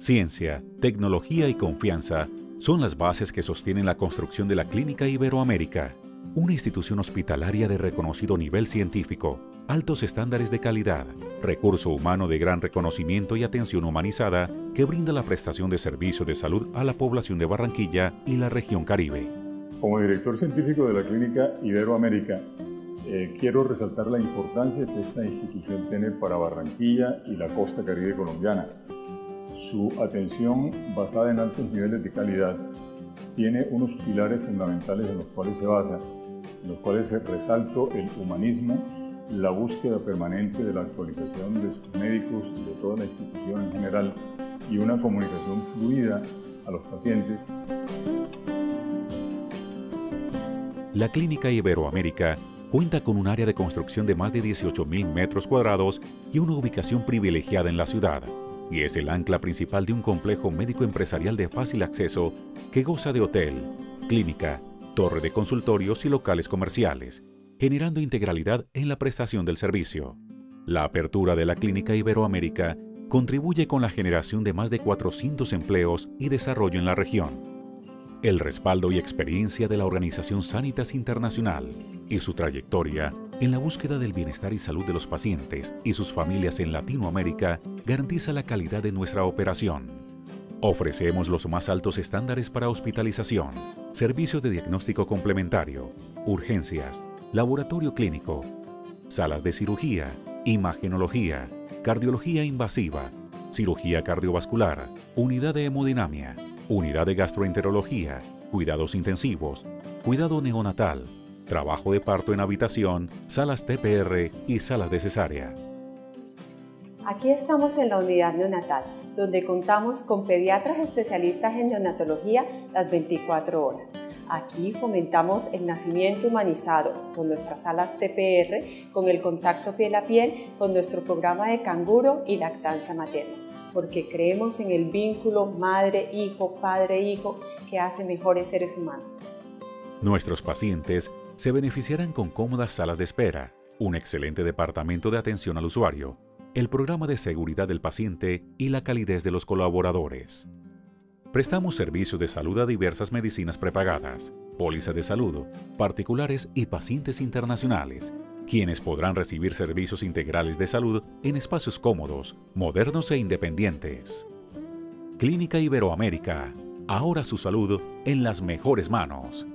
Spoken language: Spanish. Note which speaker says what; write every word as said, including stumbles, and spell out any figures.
Speaker 1: Ciencia, tecnología y confianza son las bases que sostienen la construcción de la Clínica Iberoamérica, una institución hospitalaria de reconocido nivel científico, altos estándares de calidad, recurso humano de gran reconocimiento y atención humanizada que brinda la prestación de servicios de salud a la población de Barranquilla y la región Caribe.
Speaker 2: Como director científico de la Clínica Iberoamérica, eh, quiero resaltar la importancia que esta institución tiene para Barranquilla y la costa caribe colombiana. Su atención basada en altos niveles de calidad tiene unos pilares fundamentales en los cuales se basa, en los cuales se resaltó el humanismo, la búsqueda permanente de la actualización de sus médicos y de toda la institución en general y una comunicación fluida a los pacientes.
Speaker 1: La Clínica Iberoamérica cuenta con un área de construcción de más de dieciocho mil metros cuadrados y una ubicación privilegiada en la ciudad, y es el ancla principal de un complejo médico-empresarial de fácil acceso que goza de hotel, clínica, torre de consultorios y locales comerciales, generando integralidad en la prestación del servicio. La apertura de la Clínica Iberoamérica contribuye con la generación de más de cuatrocientos empleos y desarrollo en la región. El respaldo y experiencia de la Organización Sanitas Internacional y su trayectoria en la búsqueda del bienestar y salud de los pacientes y sus familias en Latinoamérica garantiza la calidad de nuestra operación. Ofrecemos los más altos estándares para hospitalización, servicios de diagnóstico complementario, urgencias, laboratorio clínico, salas de cirugía, imagenología, cardiología invasiva, cirugía cardiovascular, unidad de hemodinamia, unidad de gastroenterología, cuidados intensivos, cuidado neonatal, trabajo de parto en habitación, salas T P R y salas de cesárea.
Speaker 3: Aquí estamos en la unidad neonatal, donde contamos con pediatras especialistas en neonatología las veinticuatro horas. Aquí fomentamos el nacimiento humanizado con nuestras salas T P R, con el contacto piel a piel, con nuestro programa de canguro y lactancia materna, porque creemos en el vínculo madre-hijo, padre-hijo que hace mejores seres humanos.
Speaker 1: Nuestros pacientes se beneficiarán con cómodas salas de espera, un excelente departamento de atención al usuario, el programa de seguridad del paciente y la calidez de los colaboradores. Prestamos servicios de salud a diversas medicinas prepagadas, pólizas de salud, particulares y pacientes internacionales, quienes podrán recibir servicios integrales de salud en espacios cómodos, modernos e independientes. Clínica Iberoamérica, ahora su salud en las mejores manos.